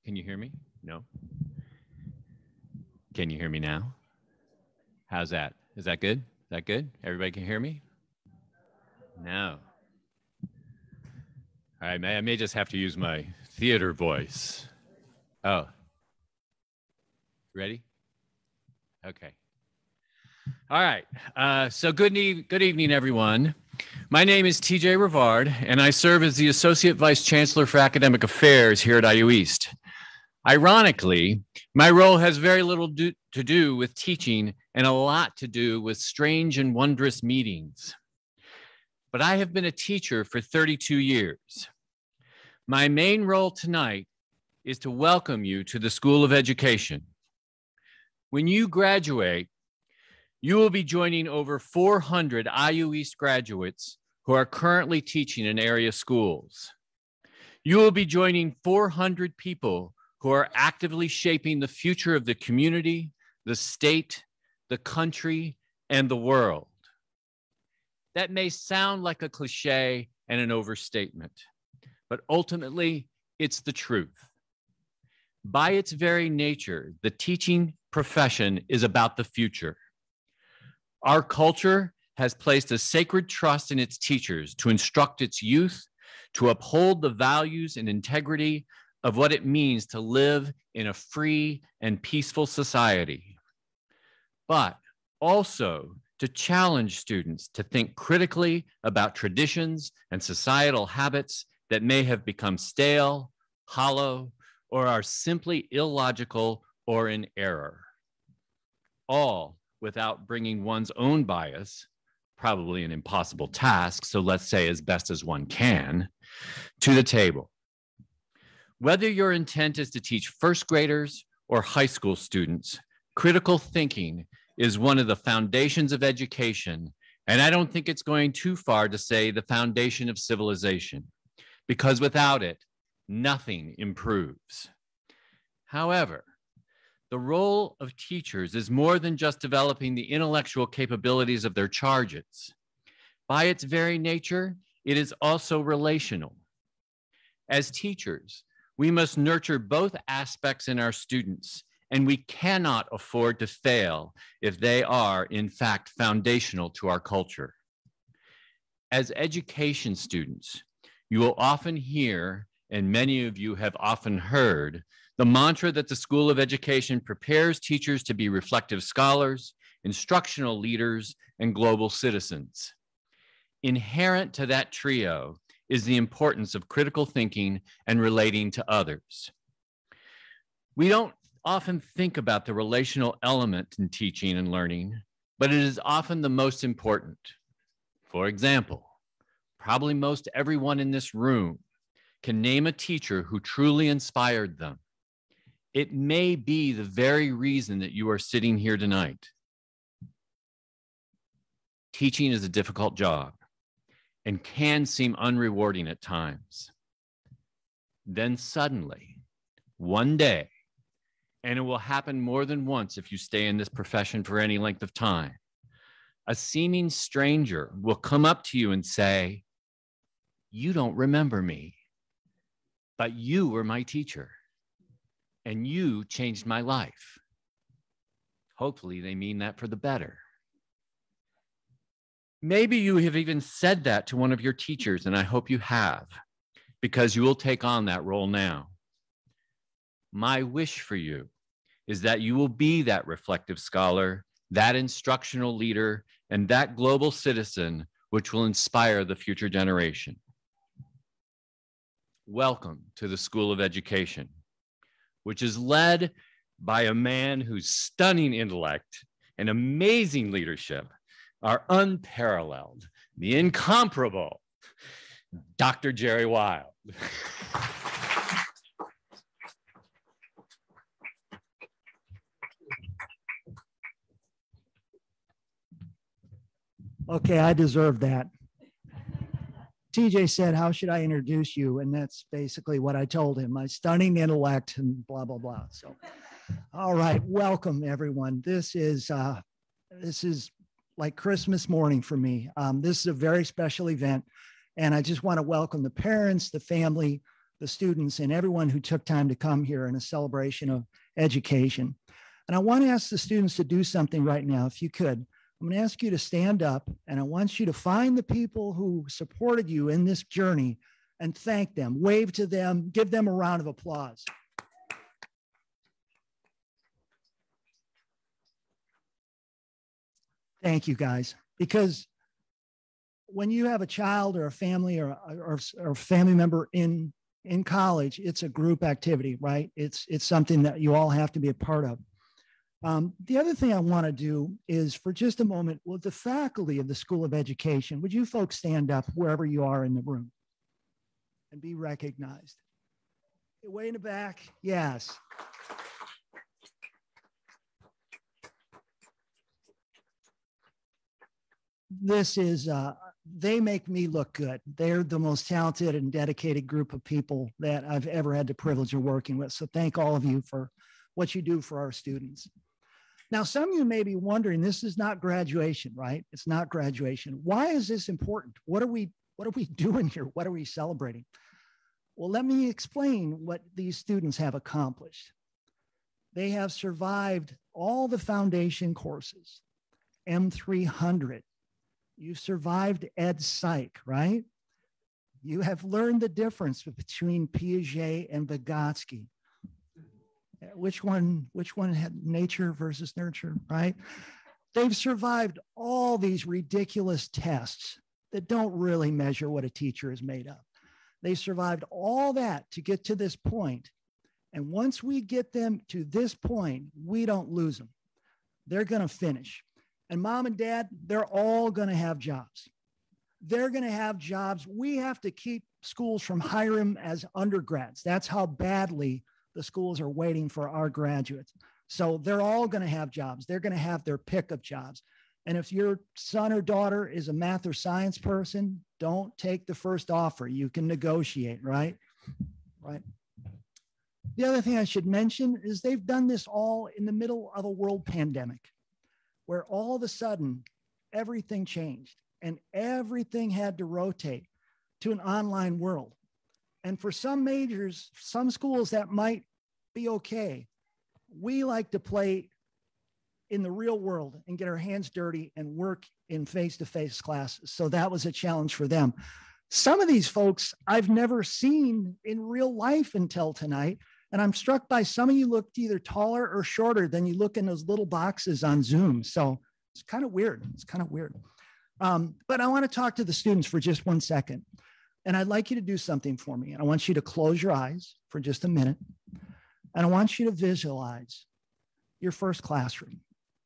Can you hear me? No. Can you hear me now? How's that? Is that good? Is that good? Everybody can hear me? No. All right, I may just have to use my theater voice. Oh. Ready? Okay. All right. So good evening, everyone. My name is TJ Rivard, and I serve as the Associate Vice Chancellor for Academic Affairs here at IU East. Ironically, my role has very little to do with teaching and a lot to do with strange and wondrous meetings. But I have been a teacher for 32 years. My main role tonight is to welcome you to the School of Education. When you graduate, you will be joining over 400 IU East graduates who are currently teaching in area schools. You will be joining 400 people who are actively shaping the future of the community, the state, the country, and the world. That may sound like a cliche and an overstatement, but ultimately, it's the truth. By its very nature, the teaching profession is about the future. Our culture has placed a sacred trust in its teachers to instruct its youth, to uphold the values and integrity of what it means to live in a free and peaceful society, but also to challenge students to think critically about traditions and societal habits that may have become stale, hollow, or are simply illogical or in error, all without bringing one's own bias, probably an impossible task, so let's say as best as one can, to the table. Whether your intent is to teach first graders or high school students, critical thinking is one of the foundations of education, and I don't think it's going too far to say the foundation of civilization, because without it, nothing improves. However, the role of teachers is more than just developing the intellectual capabilities of their charges. By its very nature, it is also relational. As teachers, we must nurture both aspects in our students, and we cannot afford to fail if they are, in fact, foundational to our culture. As education students, you will often hear, and many of you have often heard, the mantra that the School of Education prepares teachers to be reflective scholars, instructional leaders, and global citizens. Inherent to that trio is the importance of critical thinking and relating to others. We don't often think about the relational element in teaching and learning, but it is often the most important. For example, probably most everyone in this room can name a teacher who truly inspired them. It may be the very reason that you are sitting here tonight. Teaching is a difficult job and can seem unrewarding at times. Then suddenly, one day, and it will happen more than once if you stay in this profession for any length of time, a seeming stranger will come up to you and say, "You don't remember me, but you were my teacher, and you changed my life." Hopefully they mean that for the better. Maybe you have even said that to one of your teachers, and I hope you have, because you will take on that role now. My wish for you is that you will be that reflective scholar, that instructional leader, and that global citizen which will inspire the future generation. Welcome to the School of Education, which is led by a man whose stunning intellect and amazing leadership are unparalleled, the incomparable Dr. Jerry Wild. Okay, I deserve that. TJ said, "How should I introduce you?" And that's basically what I told him, my stunning intellect and blah, blah, blah. So, all right, welcome everyone. This is like Christmas morning for me. This is a very special event, and I just want to welcome the parents, the family, the students and everyone who took time to come here in a celebration of education. And I want to ask the students to do something right now, if you could. I'm going to ask you to stand up, and I want you to find the people who supported you in this journey and thank them, wave to them, give them a round of applause. Thank you, guys, because when you have a child or a family or a family member in college, it's a group activity, right? It's something that you all have to be a part of. The other thing I want to do is, for just a moment, will the faculty of the School of Education, would you folks stand up wherever you are in the room and be recognized? Way in the back, yes. This is, they make me look good. They're the most talented and dedicated group of people that I've ever had the privilege of working with. So thank all of you for what you do for our students. Now, some of you may be wondering, this is not graduation, right? It's not graduation. Why is this important? What are we doing here? What are we celebrating? Well, let me explain what these students have accomplished. They have survived all the foundation courses, M300. You survived Ed Psych, right? You have learned the difference between Piaget and Vygotsky. Which one had nature versus nurture, right? They've survived all these ridiculous tests that don't really measure what a teacher is made of. They survived all that to get to this point. And once we get them to this point, we don't lose them. They're going to finish. And mom and dad, they're all going to have jobs. They're going to have jobs. We have to keep schools from hiring them as undergrads. That's how badly the schools are waiting for our graduates. So they're all going to have jobs. They're going to have their pick of jobs. And if your son or daughter is a math or science person, don't take the first offer. You can negotiate, right? Right. The other thing I should mention is they've done this all in the middle of a world pandemic, where all of a sudden everything changed and everything had to rotate to an online world. And for some majors, some schools, that might be okay. We like to play in the real world and get our hands dirty and work in face-to-face classes. So that was a challenge for them. Some of these folks I've never seen in real life until tonight. And I'm struck by some of you looked either taller or shorter than you look in those little boxes on Zoom. So it's kind of weird. It's kind of weird. But I want to talk to the students for just 1 second. And I'd like you to do something for me. And I want you to close your eyes for just a minute. And I want you to visualize your first classroom.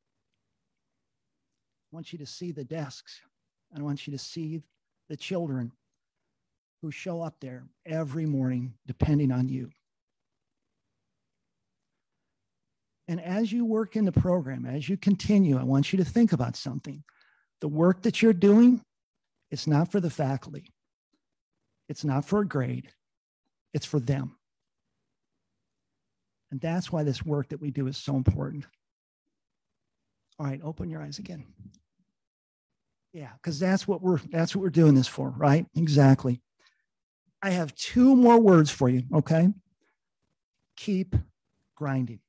I want you to see the desks. And I want you to see the children who show up there every morning, depending on you. And as you work in the program, as you continue, I want you to think about something. The work that you're doing, it's not for the faculty. It's not for a grade. It's for them. And that's why this work that we do is so important. All right, open your eyes again. Yeah, because that's what we're doing this for, right? Exactly. I have 2 more words for you, okay? Keep grinding.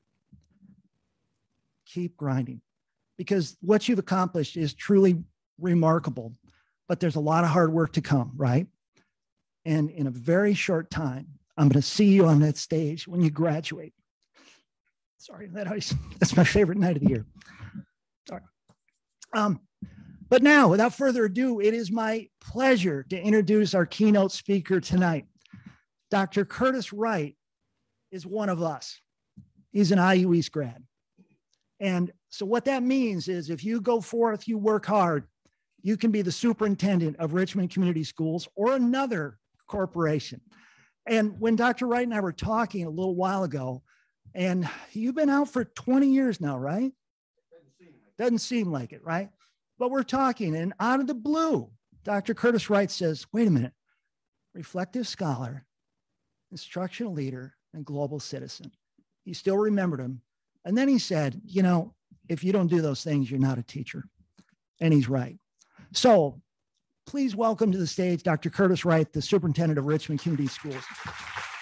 Keep grinding. Because what you've accomplished is truly remarkable, but there's a lot of hard work to come, right? And in a very short time, I'm going to see you on that stage when you graduate. Sorry, that's my favorite night of the year. Sorry. But now, without further ado, it is my pleasure to introduce our keynote speaker tonight. Dr. Curtis Wright is one of us. He's an IU East grad. And so what that means is if you go forth, you work hard, you can be the superintendent of Richmond Community Schools or another corporation. And when Dr. Wright and I were talking a little while ago, and you've been out for 20 years now, right? Doesn't seem like it, right? But we're talking, and out of the blue, Dr. Curtis Wright says, wait a minute, reflective scholar, instructional leader, and global citizen. He still remembered him. And then he said, you know, if you don't do those things, you're not a teacher. And he's right. So please welcome to the stage, Dr. Curtis Wright, the superintendent of Richmond Community Schools.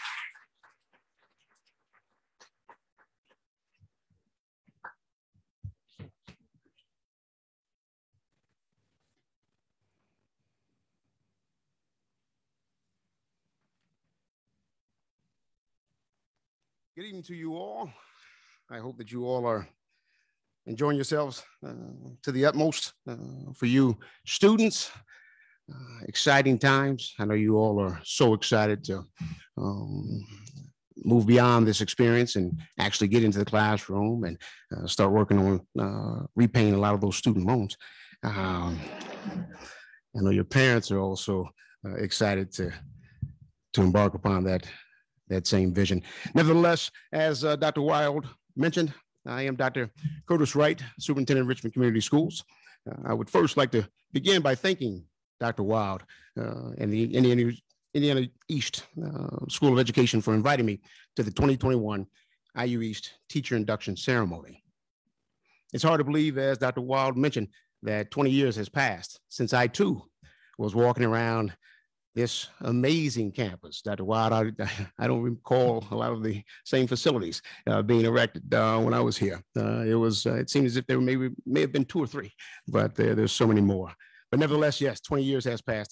Good evening to you all. I hope that you all are enjoying yourselves to the utmost. For you students, exciting times. I know you all are so excited to move beyond this experience and actually get into the classroom and start working on repaying a lot of those student loans. I know your parents are also excited to embark upon that same vision. Nevertheless, as Dr. Wild mentioned, I am Dr. Curtis Wright, Superintendent of Richmond Community Schools. I would first like to begin by thanking Dr. Wild and the Indiana East School of Education for inviting me to the 2021 IU East Teacher Induction Ceremony. It's hard to believe, as Dr. Wild mentioned, that 20 years has passed since I too was walking around this amazing campus. Dr. Wild, I don't recall a lot of the same facilities being erected when I was here. It seemed as if there may have been 2 or 3, but there's so many more. But nevertheless, yes, 20 years has passed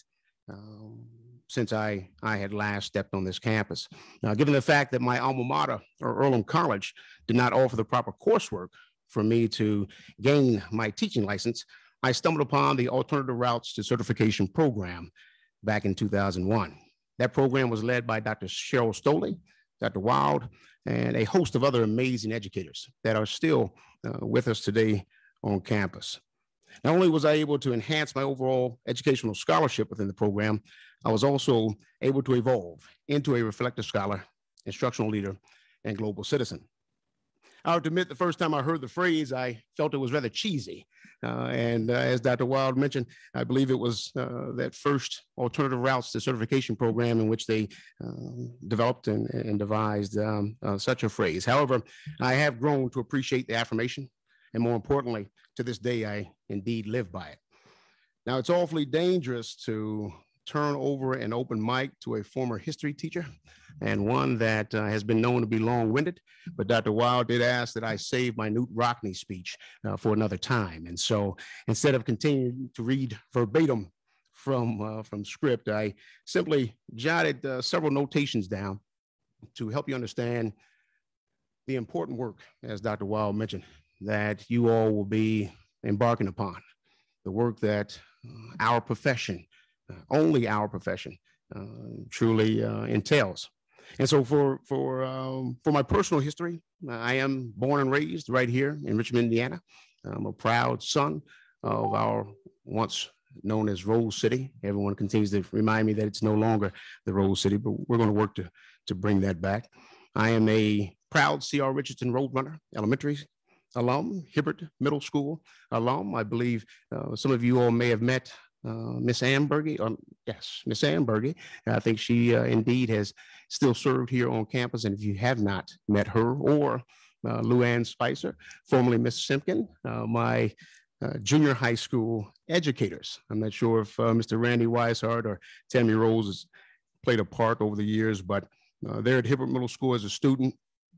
since I had last stepped on this campus. Now, given the fact that my alma mater, or Earlham College, did not offer the proper coursework for me to gain my teaching license, I stumbled upon the Alternative Routes to Certification program back in 2001. That program was led by Dr. Cheryl Stoley, Dr. Wild, and a host of other amazing educators that are still with us today on campus. Not only was I able to enhance my overall educational scholarship within the program, I was also able to evolve into a reflective scholar, instructional leader, and global citizen. I have to admit, the first time I heard the phrase, I felt it was rather cheesy. As Dr. Wild mentioned, I believe it was that first Alternative Routes to Certification program in which they developed and devised such a phrase. However, I have grown to appreciate the affirmation, and more importantly, to this day, I indeed live by it. Now, it's awfully dangerous to turn over an open mic to a former history teacher and one that has been known to be long-winded, but Dr. Wild did ask that I save my Newt Rockne speech for another time. And so instead of continuing to read verbatim from script, I simply jotted several notations down to help you understand the important work, as Dr. Wild mentioned, that you all will be embarking upon, the work that our profession, only our profession, truly entails. And so for my personal history, I am born and raised right here in Richmond, Indiana. I'm a proud son of our once known as Rose City. Everyone continues to remind me that it's no longer the Rose City, but we're going to work to bring that back. I am a proud C.R. Richardson Roadrunner Elementary alum, Hibbert Middle School alum. I believe some of you all may have met Miss Ambergy. Yes, Miss Ambergy. I think she indeed has still served here on campus. And if you have not met her, or Lou Ann Spicer, formerly Miss Simpkin, my junior high school educators. I'm not sure if Mr. Randy Weishart or Tammy Rose has played a part over the years, but there at Hibbert Middle School as a student,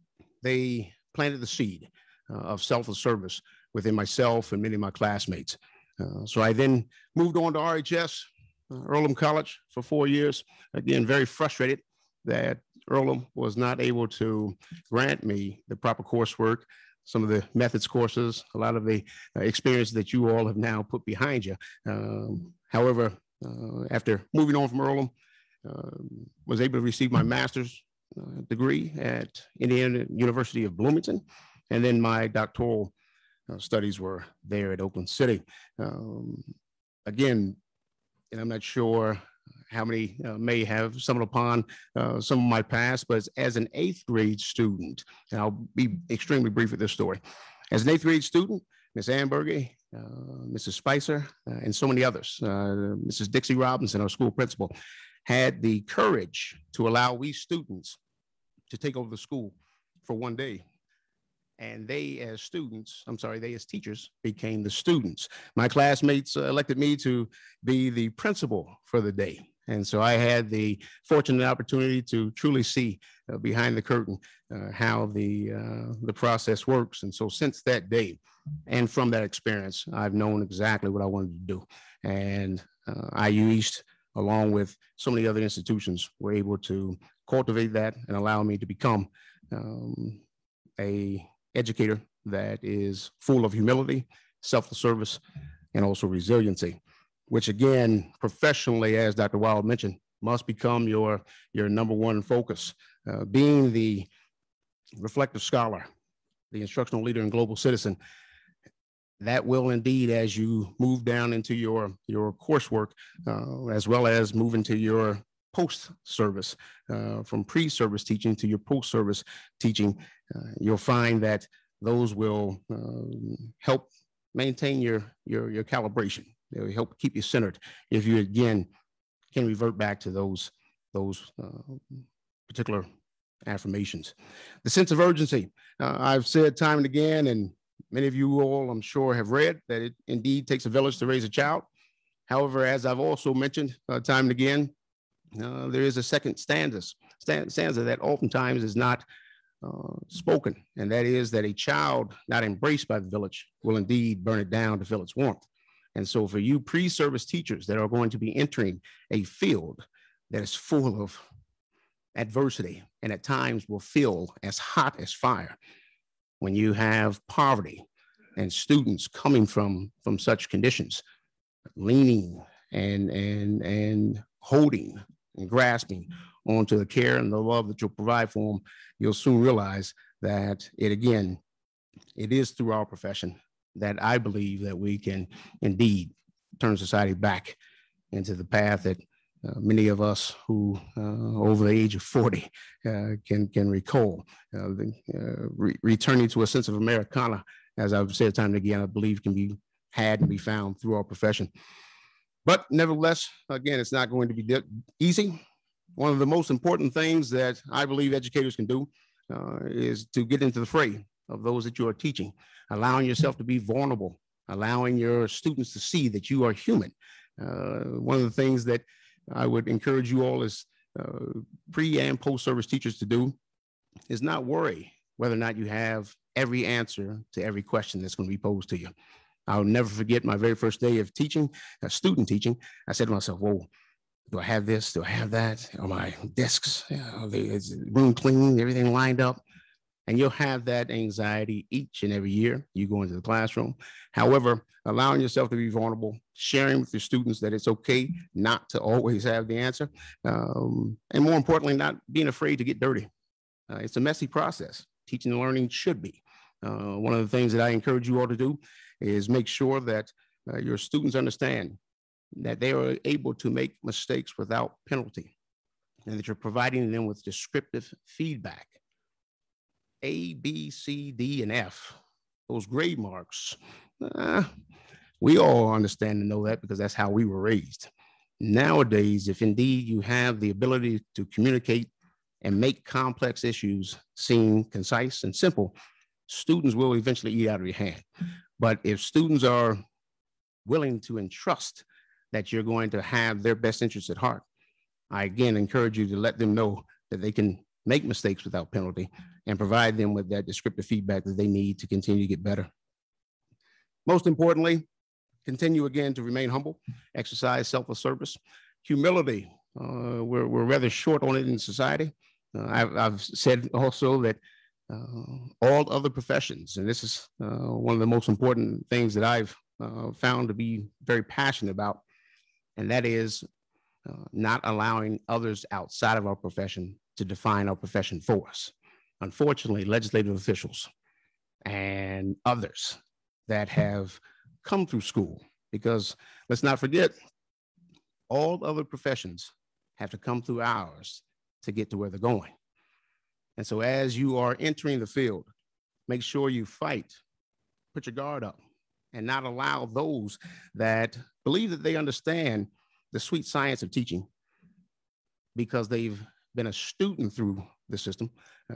they planted the seed of selfless service within myself and many of my classmates. So I then moved on to RHS, Earlham College, for 4 years. Again, very frustrated that Earlham was not able to grant me the proper coursework, some of the methods courses, a lot of the experience that you all have now put behind you. However, after moving on from Earlham, was able to receive my master's degree at Indiana University of Bloomington, and then my doctoral studies were there at Oakland City. Again, and I'm not sure how many may have stumbled upon some of my past, but as an 8th grade student, and I'll be extremely brief with this story. As an 8th grade student, Miss Ambergy, Mrs. Spicer, and so many others, Mrs. Dixie Robinson, our school principal, had the courage to allow we students to take over the school for one day. And they as students, they as teachers became the students. My classmates elected me to be the principal for the day. And so I had the fortunate opportunity to truly see behind the curtain how the process works. And so since that day and from that experience, I've known exactly what I wanted to do. And IU East, along with so many other institutions, were able to cultivate that and allow me to become a educator that is full of humility, selfless service, and also resiliency, which again, professionally, as Dr. Wild mentioned, must become your number one focus. Being the reflective scholar, the instructional leader and global citizen, that will indeed, as you move down into your coursework, as well as move into your post-service, from pre-service teaching to your post-service teaching, you'll find that those will help maintain your calibration. They'll help keep you centered if you, again, can revert back to those particular affirmations. The sense of urgency. I've said time and again, and many of you all, I'm sure, have read that it indeed takes a village to raise a child. However, as I've also mentioned time and again, there is a second stanza that oftentimes is not spoken, and that is that a child not embraced by the village will indeed burn it down to feel its warmth. And so for you pre-service teachers that are going to be entering a field that is full of adversity and at times will feel as hot as fire, when you have poverty and students coming from such conditions, leaning and holding and grasping onto the care and the love that you'll provide for them, you'll soon realize that it is through our profession that I believe that we can indeed turn society back into the path that many of us who over the age of 40 can recall. Returning to a sense of Americana, as I've said time and again, I believe can be had and be found through our profession. But nevertheless, again, it's not going to be easy. One of the most important things that I believe educators can do is to get into the fray of those that you are teaching, allowing yourself to be vulnerable, allowing your students to see that you are human. One of the things that I would encourage you all as pre and post-service teachers to do is not worry whether or not you have every answer to every question that's going to be posed to you. I'll never forget my very first day of teaching, student teaching. I said to myself, whoa, do I have this? Do I have that? Are my desks, is the room clean, everything lined up? And you'll have that anxiety each and every year you go into the classroom. However, allowing yourself to be vulnerable, sharing with your students that it's okay not to always have the answer, and more importantly, not being afraid to get dirty. It's a messy process. Teaching and learning should be. One of the things that I encourage you all to do is make sure that your students understand that they are able to make mistakes without penalty, and that you're providing them with descriptive feedback. A, B, C, D, and F, those grade marks, we all understand and know that because that's how we were raised. Nowadays, if indeed you have the ability to communicate and make complex issues seem concise and simple, students will eventually eat out of your hand. But if students are willing to entrust that you're going to have their best interests at heart, I again encourage you to let them know that they can make mistakes without penalty and provide them with that descriptive feedback that they need to continue to get better. Most importantly, continue again to remain humble, exercise selfless service, humility. We're rather short on it in society. I've said also that all other professions, and this is one of the most important things that I've found to be very passionate about, and that is not allowing others outside of our profession to define our profession for us. Unfortunately, legislative officials and others that have come through school, because let's not forget, all other professions have to come through ours to get to where they're going. And so as you are entering the field, make sure you fight, put your guard up, and not allow those that believe that they understand the sweet science of teaching because they've been a student through the system.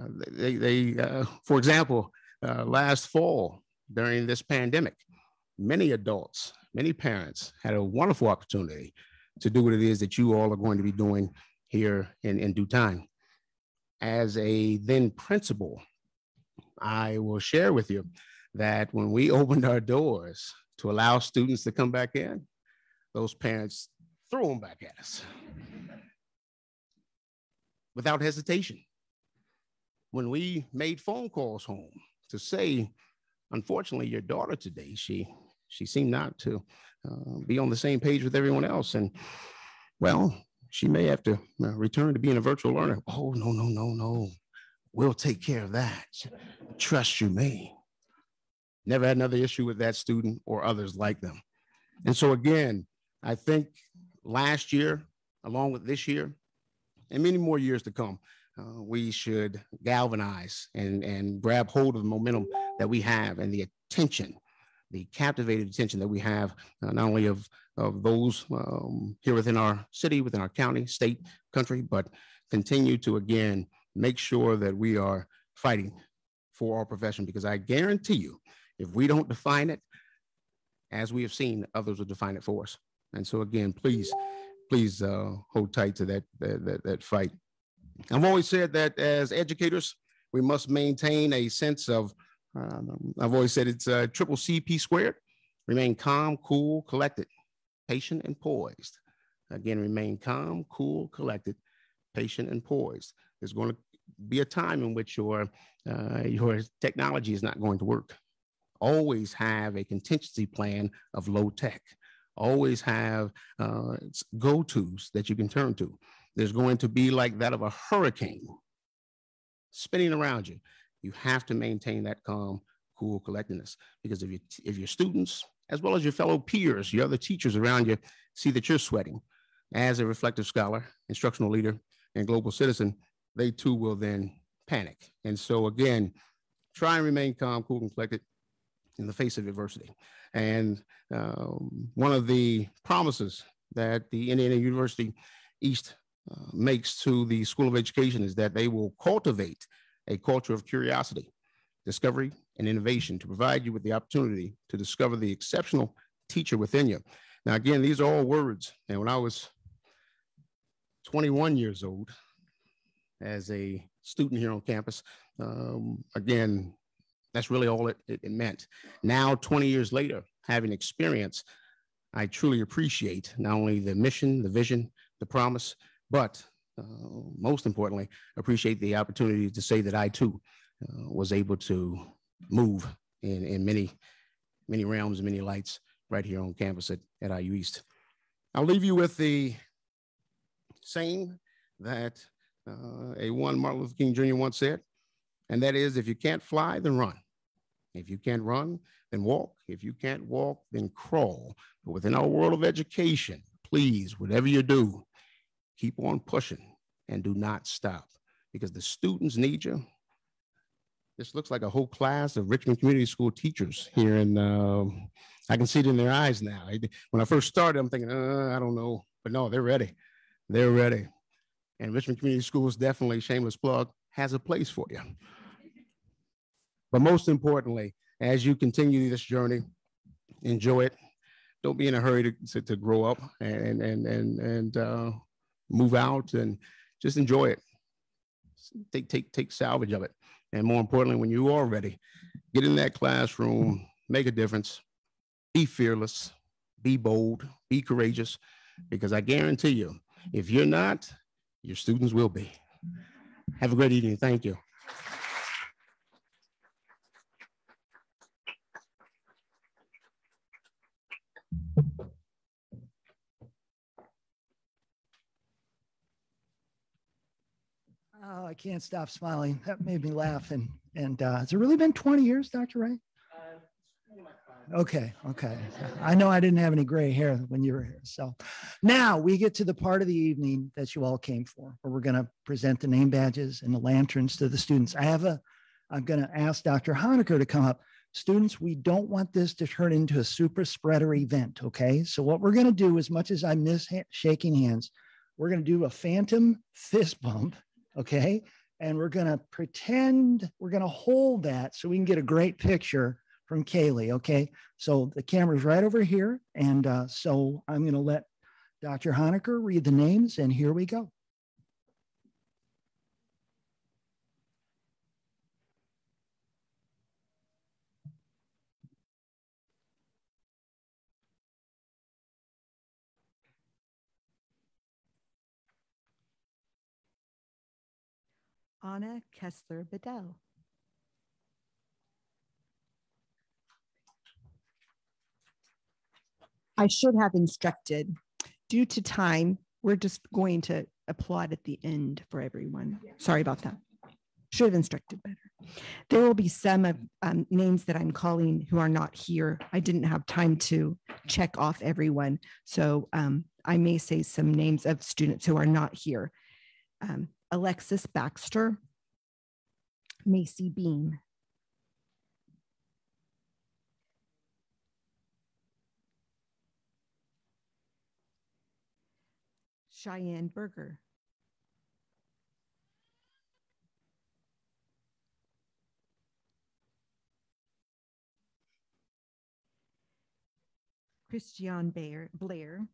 For example, last fall during this pandemic, many adults, many parents had a wonderful opportunity to do what it is that you all are going to be doing here in due time. As a then principal, I will share with you that when we opened our doors to allow students to come back in, those parents threw them back at us without hesitation. when we made phone calls home to say, unfortunately, your daughter today, she seemed not to be on the same page with everyone else. And well, she may have to return to being a virtual learner. Oh, no, no, no, no. We'll take care of that. Trust you me. Never had another issue with that student or others like them. And so again, I think last year, along with this year, and many more years to come, we should galvanize and grab hold of the momentum that we have and the attention, the captivated attention that we have, not only of those here within our city, within our county, state, country, but continue to, again, make sure that we are fighting for our profession, because I guarantee you, if we don't define it, as we have seen, others will define it for us. And so again, please hold tight to that fight. I've always said that as educators, we must maintain a sense of, I've always said it's triple CP squared, remain calm, cool, collected, patient, and poised. Again, remain calm, cool, collected, patient, and poised. There's going to be a time in which your technology is not going to work. Always have a contingency plan of low tech. Always have go-tos that you can turn to. There's going to be like that of a hurricane spinning around you. You have to maintain that calm, cool collectedness, because if your students, as well as your fellow peers, your other teachers around you, see that you're sweating as a reflective scholar, instructional leader, and global citizen, they too will then panic. And so again, try and remain calm, cool, and collected in the face of adversity. And one of the promises that the Indiana University East makes to the School of Education is that they will cultivate a culture of curiosity, discovery, and innovation to provide you with the opportunity to discover the exceptional teacher within you. Now, again, these are all words. And when I was 21 years old as a student here on campus, again, that's really all it meant. Now, 20 years later, having experience, I truly appreciate not only the mission, the vision, the promise, but most importantly, appreciate the opportunity to say that I too was able to move in many realms, many lights right here on campus at IU East. I'll leave you with the saying that a one Martin Luther King Jr. once said, and that is, if you can't fly, then run. If you can't run, then walk. If you can't walk, then crawl. But within our world of education, please, whatever you do, keep on pushing and do not stop, because the students need you. This looks like a whole class of Richmond Community School teachers here, and I can see it in their eyes now. When I first started, I'm thinking, I don't know, but no, they're ready. They're ready. And Richmond Community Schools, definitely, shameless plug, has a place for you. But most importantly, as you continue this journey, enjoy it. Don't be in a hurry to grow up and move out, and just enjoy it. Take salvage of it. And more importantly, when you are ready, get in that classroom, make a difference, be fearless, be bold, be courageous, because I guarantee you, if you're not, your students will be. Have a great evening. Thank you. Oh, I can't stop smiling. That made me laugh. And has it really been 20 years, Dr. Wright? Okay. I know I didn't have any gray hair when you were here. So now we get to the part of the evening that you all came for, where we're going to present the name badges and the lanterns to the students. I'm going to ask Dr. Honaker to come up. Students, we don't want this to turn into a super spreader event, okay? So what we're going to do, as much as I miss shaking hands, we're going to do a phantom fist bump, okay? And we're going to pretend we're going to hold that so we can get a great picture from Kaylee, okay? So the camera's right over here. And so I'm going to let Dr. Honaker read the names, and here we go. Anna Kessler Bedell. I should have instructed. Due to time, we're just going to applaud at the end for everyone. Sorry about that. Should have instructed better. There will be some of names that I'm calling who are not here. I didn't have time to check off everyone. So I may say some names of students who are not here. Alexis Baxter, Macy Bean, Cheyenne Berger, Christian Blair,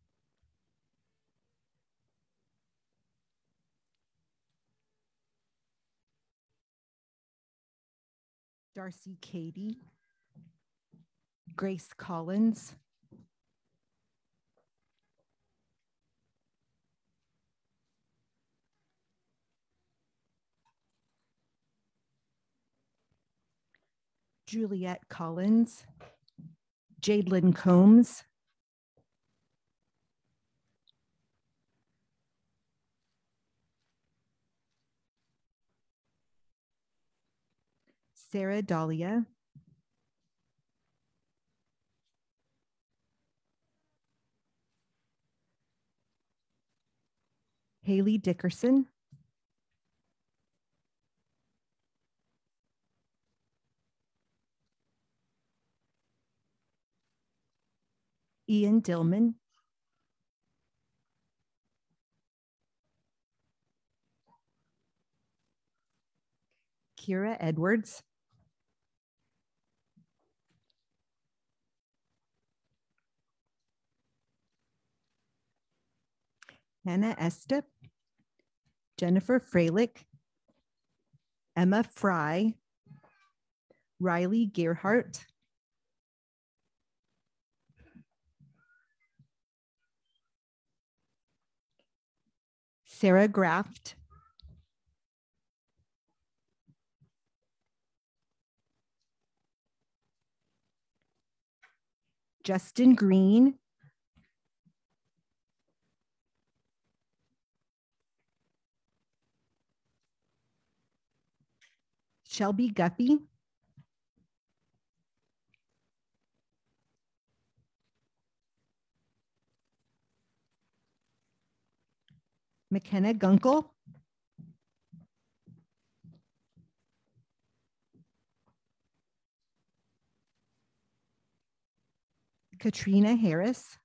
Darcy Cady, Grace Collins, Juliet Collins, Jadelyn Combs, Sarah Dahlia, Haley Dickerson, Ian Dillman, Kira Edwards, Hannah Estep, Jennifer Freilich, Emma Fry, Riley Gerhart, Sarah Graft, Justin Green, Shelby Guppy, McKenna Gunkel, Katrina Harris,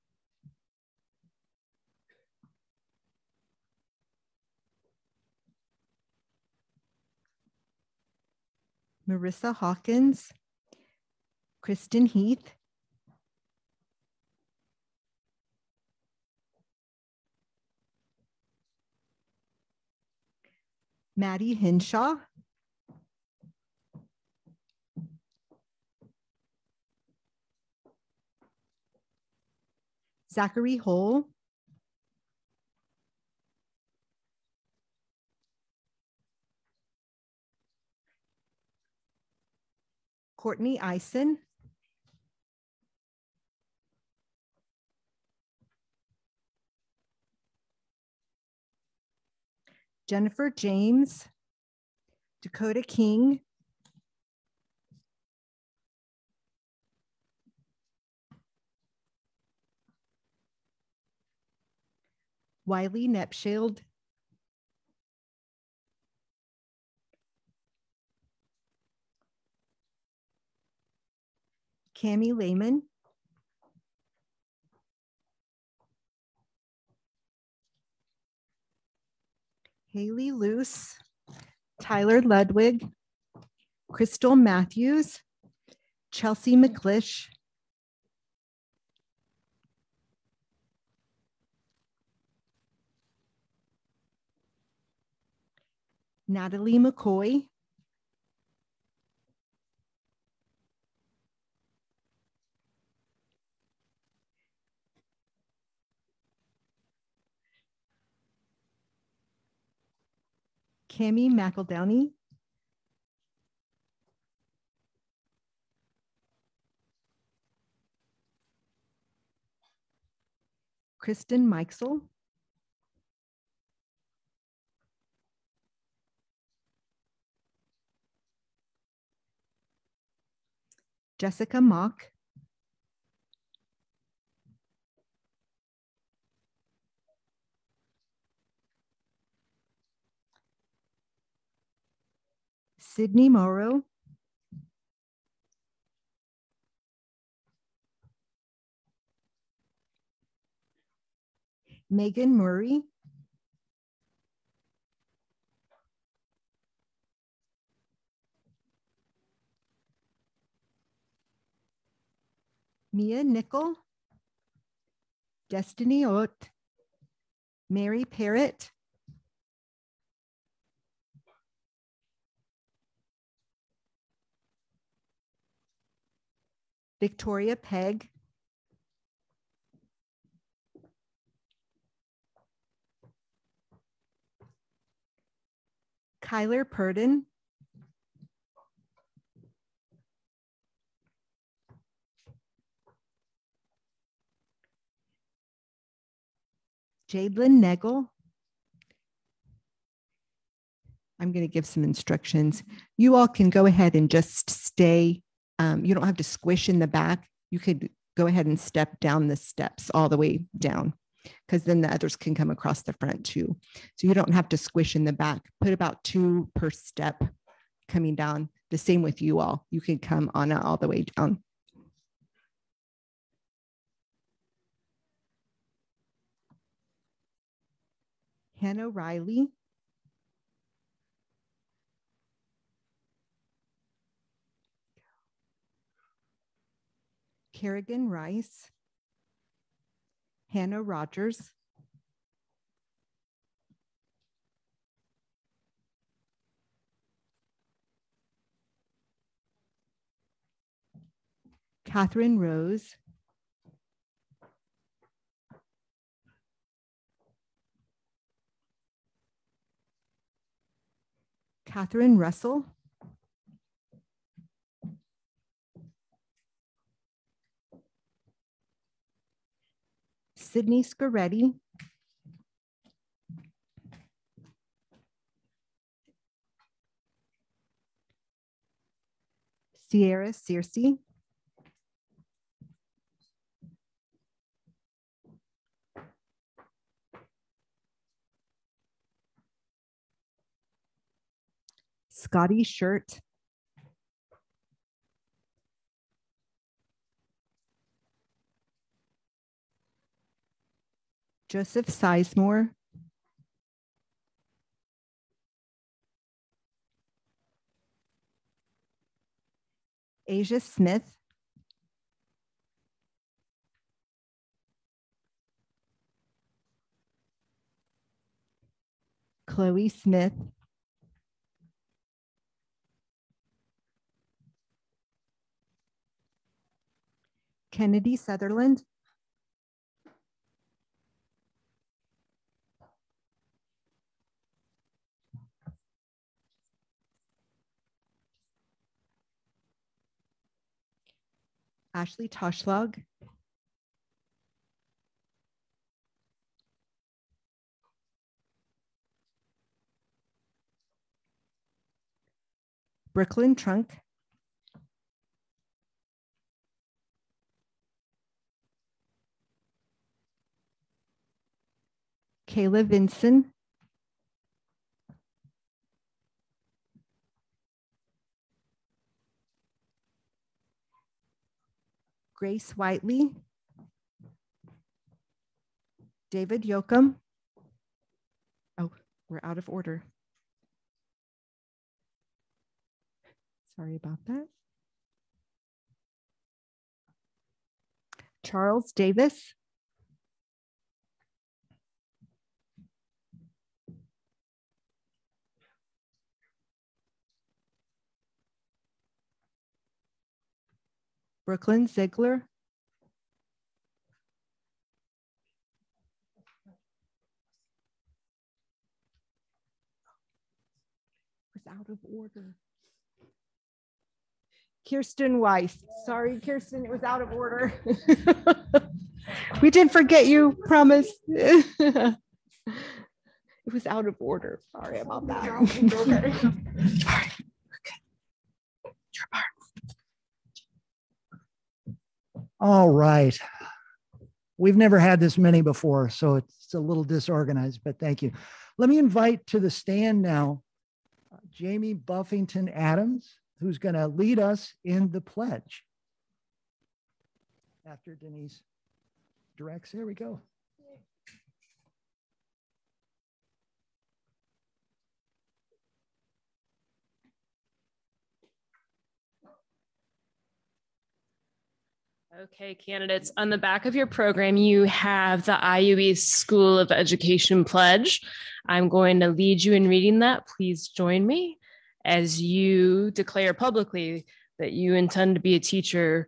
Marissa Hawkins, Kristen Heath, Maddie Henshaw, Zachary Hole, Courtney Eisen, Jennifer James, Dakota King, Wiley Nepshield, Cami Lehman, Haley Luce, Tyler Ludwig, Crystal Matthews, Chelsea McClish, Natalie McCoy, Cami McEldowney, Kristen Meixel, Jessica Mock, Sydney Morrow, Megan Murray, Mia Nickel, Destiny Ott, Mary Parrott, Victoria Pegg, Kyler Purdon, Jadelyn Negel. I'm going to give some instructions. You all can go ahead and just stay. You don't have to squish in the back. You could go ahead and step down the steps all the way down, because then the others can come across the front too. So you don't have to squish in the back. Put about 2 per step coming down. The same with you all. You can come on all the way down. Hannah Riley, Kerrigan Rice, Hannah Rogers, Catherine Rose, Catherine Russell, Sydney Scaretti, Sierra Searcy, Scotty Shirt, Joseph Sizemore, Asia Smith, Chloe Smith, Kennedy Sutherland, Ashley Toshlag, Brooklyn Trunk, Kayla Vinson, Grace Whiteley, David Yoakum. Oh, we're out of order. Sorry about that. Charles Davis, Brooklyn Ziegler, out of order. Kirsten Weiss. Sorry, Kirsten, it was out of order. We didn't forget you, promise. It was out of order. Sorry about that. Okay. All right. We've never had this many before, so it's a little disorganized, but thank you. Let me invite to the stand now, Jamie Buffington Adams, who's going to lead us in the pledge. After Denise directs, there we go. Okay, candidates, on the back of your program, you have the IUE School of Education Pledge. I'm going to lead you in reading that. Please join me as you declare publicly that you intend to be a teacher.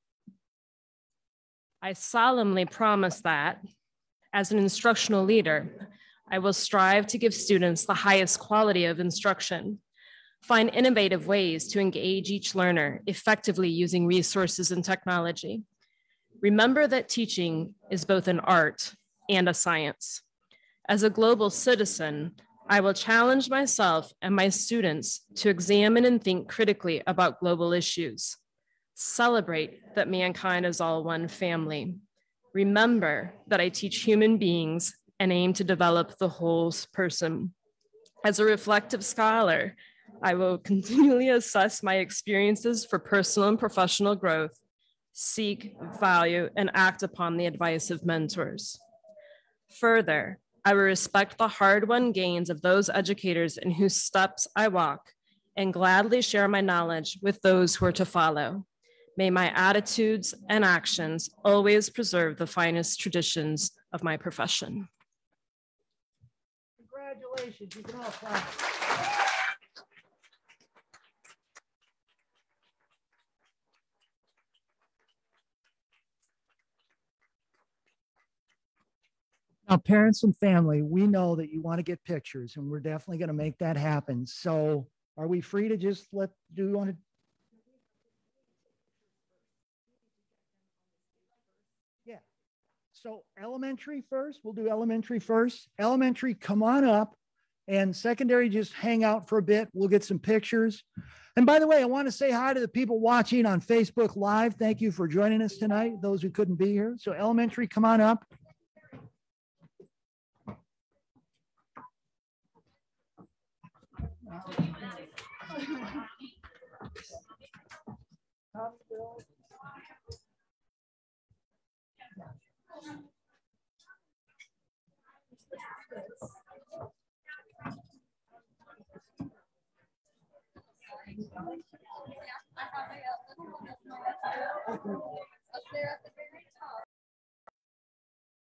I solemnly promise that as an instructional leader, I will strive to give students the highest quality of instruction, find innovative ways to engage each learner effectively using resources and technology. Remember that teaching is both an art and a science. As a global citizen, I will challenge myself and my students to examine and think critically about global issues. Celebrate that mankind is all one family. Remember that I teach human beings and aim to develop the whole person. As a reflective scholar, I will continually assess my experiences for personal and professional growth, seek, value, and act upon the advice of mentors. Further, I will respect the hard-won gains of those educators in whose steps I walk and gladly share my knowledge with those who are to follow. May my attitudes and actions always preserve the finest traditions of my profession. Congratulations, you can all clap. Now, parents and family, we know that you want to get pictures, and we're definitely going to make that happen. do we free to just do you want to? Yeah. So elementary first, we'll do elementary first. Elementary, come on up, and secondary, just hang out for a bit. We'll get some pictures. And by the way, I want to say hi to the people watching on Facebook Live. Thank you for joining us tonight, those who couldn't be here. So elementary, come on up.